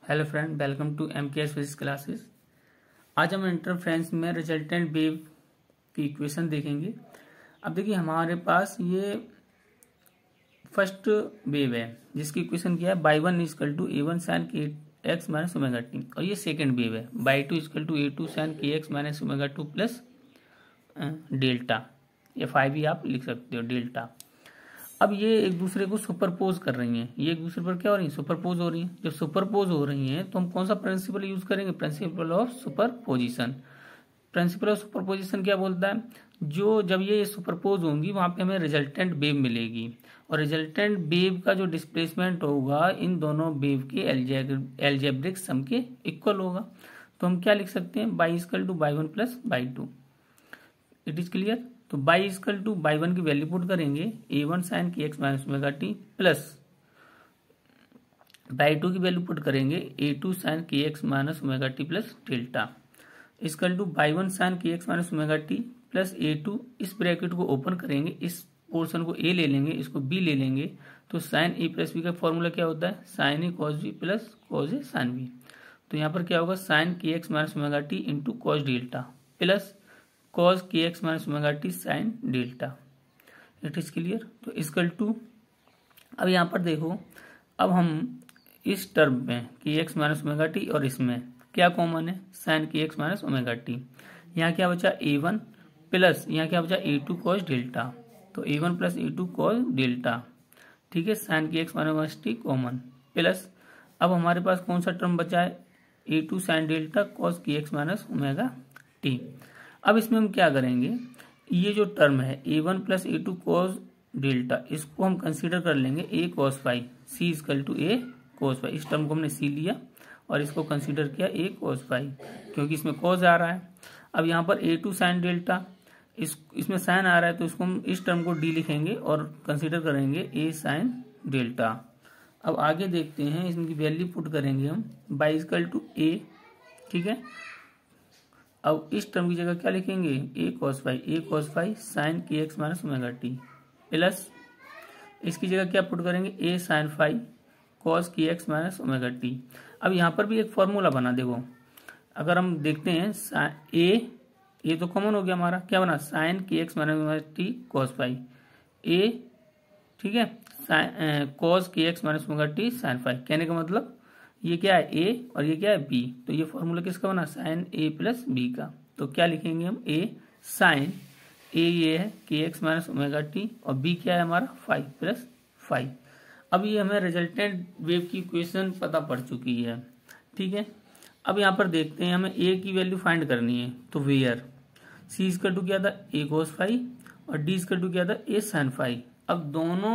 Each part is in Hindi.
Hello friend, welcome to MKS physics classes. आज हम इंटरफ्रेंस में रिजल्टेंट वेव की इक्वेशन देखेंगे। अब देखिए हमारे पास ये फर्स्ट वेव है जिसकी इक्वेशन क्या है, y1 = a1 sin kx minus omega T, और ये सेकेंड वेव है y2 = a2 sin kx minus omega 2 plus delta, या 5 भी आप लिख सकते हो डेल्टा। अब ये एक दूसरे को सुपरपोज कर रही हैं, ये एक दूसरे पर क्या हो रही है, सुपरपोज हो रही हैं। जब सुपरपोज हो रही हैं तो हम कौन सा प्रिंसिपल यूज करेंगे, principle of superposition. Principle of superposition क्या बोलता है, जो जब ये सुपरपोज होंगी वहां पे हमें रिजल्टेंट वेव मिलेगी, और रिजल्टेंट वेव का जो डिस्प्लेसमेंट होगा इन दोनों वेव के एल्जेब्रिक सम के इक्वल होगा। तो हम क्या लिख सकते हैं, y = y1 + y2। It is clear. तो y = y1 की वैल्यू पुट करेंगे a1 sin kx minus omega T, plus y2 की वैल्यू पुट करेंगे a2 sin kx minus omega T plus delta, equal to y1 sin kx minus omega T plus a2। इस ब्रैकेट को ओपन करेंगे, इस पोर्शन को a ले लेंगे, इसको b ले लेंगे, तो sin a प्लस b का फॉर्मूला क्या होता है, sin a cos b प्लस cos a sin b। तो यहाँ पर क्या होगा, sin kx minus omega T into cos delta plus cos kx minus omega T sin delta. It is clear. तो इक्वल टू, अब यहाँ पर देखो, अब हम इस टर्म में kx माइनस ओमेगा टी और इसमें क्या कॉमन है, sin kx minus omega T. यहाँ क्या बचा a1 प्लस यहाँ क्या बचा a2 cos डेल्टा, तो a1 plus a2 cos delta, ठीक है, sin kx minus omega T common, plus अब हमारे पास कौन सा टर्म बचा है, a2 sin delta cos kx minus omega T. अब इसमें हम क्या करेंगे, ये जो टर्म है a1 plus a2 cos delta, इसको हम कंसीडर कर लेंगे a cos phi, c = a cos phi. इस टर्म को हमने c लिया और इसको कंसीडर किया a cos फाई, क्योंकि इसमें cos आ रहा है। अब यहाँ पर a2 sin डेल्टा, इसमें sin आ रहा है, तो इसको हम इस टर्म को d लिखेंगे और कंसीडर करेंगे a sin डेल्टा। अब आगे देखते हैं, इसकी वैल्यू पुट करेंगे हम y = a, ठीक है। अब इस टर्म की जगह क्या लिखेंगे, a cos phi sin kx minus omega T, plus इसकी जगह क्या पुट करेंगे, a sin phi cos kx minus omega T. अब यहाँ पर भी एक फॉर्मूला बना, देखो अगर हम देखते हैं a तो कॉमन हो गया हमारा, क्या बना, sin kx minus omega T cos phi a, ठीक है, cos kx minus omega T sin phi. कहने का मतलब ये क्या है a और ये क्या है b, तो ये फॉर्मूला किसका बना, sin a प्लस b का। तो क्या लिखेंगे हम, a sin a ये है kx माइनस ओमेगा टी, और b क्या है हमारा, फाई प्लस फाई। अब ये हमें रिजल्टेंट वेव की इक्वेशन पता पड़ चुकी है, ठीक है। अब यहाँ पर देखते हैं, हमें a की वैल्यू फाइंड करनी है, तो वेयर c = क्या था, a cos फाई, और d = क्या था, a sin फाई। अब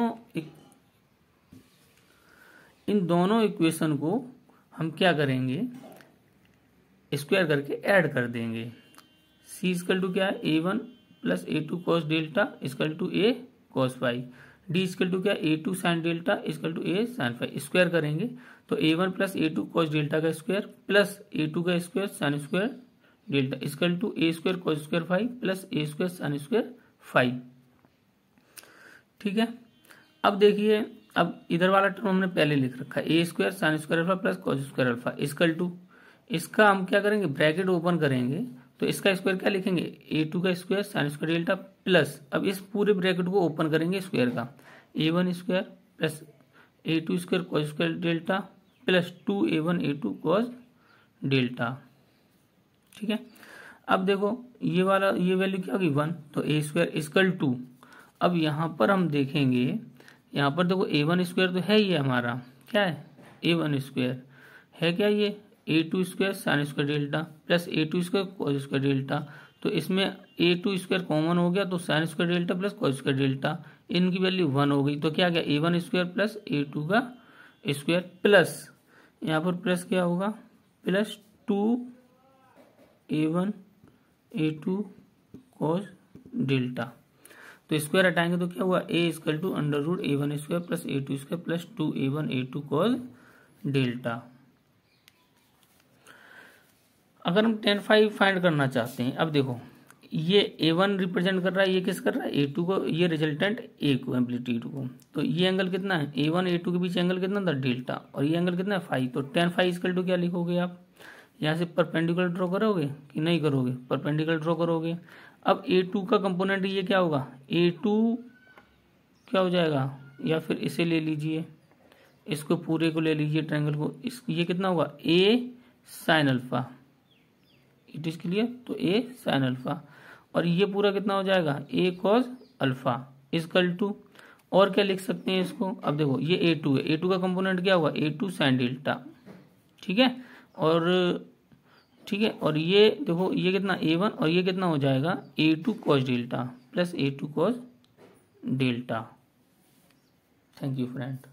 इन दोनों इक्वेशन को हम क्या करेंगे, स्क्वायर करके ऐड कर देंगे। c = क्या है, a1 plus a2 cos delta = a cos phi, d = क्या, a2 sin delta = a sin phi. Square करेंगे तो a1 plus a2 cos delta का स्क्वायर प्लस a2 का square sin square delta = a² cos square phi plus a² sin square phi, ठीक है। अब देखिए, अब इधर वाला टर्म हमने पहले लिख रखा है, a² sin square alpha plus cos square alpha equal to, इसका हम क्या करेंगे, ब्रैकेट ओपन करेंगे, तो इसका स्क्वायर क्या लिखेंगे, a2 का square sin square delta, plus अब इस पूरे ब्रैकेट को ओपन करेंगे स्क्वायर का, a1 square plus a2 square cos square delta plus 2a1 a2 cos delta, ठीक है। अब देखो ये वैल्यू क्या होगी, 1, तो a² इक्वल टू, अब यहाँ पर हम देखेंगे, यहाँ पर देखो a1 स्क्वायर तो है, ये हमारा क्या है, a1 स्क्वायर है क्या, ये a2 square sin square delta plus a2 square cos square delta, तो इसमें a2 स्क्वायर कॉमन हो गया, तो sin square delta plus cos square delta, इनकी वैल्यू 1 हो गई, तो क्या गया, a1 स्क्वायर प्लस a2 का स्क्वायर प्लस यहाँ पर प्लस क्या होगा, plus 2a1 a2 cos delta. तो स्क्वायर हटाएंगे तो क्या हुआ, a = √a1 square plus a2 square plus 2a1 a2 cos delta. अगर हम tan फाई फाइंड करना चाहते हैं, अब देखो ये A1 रिप्रेजेंट कर रहा है, ये किस कर रहा है A2 को, ये रिजल्टेंट A को, एम्पलीट्यूड को। तो ये एंगल कितना है A1 A2 के बीच एंगल कितना था डेल्टा, और ये एंगल कितना है फाई। तो tan फाई इक्वल टू क्या लिखोगे आप, यहाँ से परपेंडिकुलर ड्रॉ करोगे कि नहीं करोगे, परपेंडिकुलर ड्रॉ करोगे। अब A2 का कंपोनेंट ये क्या होगा, A2 क्या हो जाएगा, या फिर इसे ले लीजिए, इसको पूरे को ले लीजिए ट्रायंगल को, इस ये कितना होगा A sine alpha, it is clear. तो A साइन अल्फा, और ये पूरा कितना हो जाएगा A cos alpha equal to, और क्या लिख सकते हैं इसको, अब देखो ये A2 है, A2 का कंपोनेंट क्या हुआ A2 साइन डेल्टा, ठीक है। और ठीक है, और ये देखो ये कितना A1, और ये कितना हो जाएगा A2 cos delta plus A2 cos delta. Thank you friend.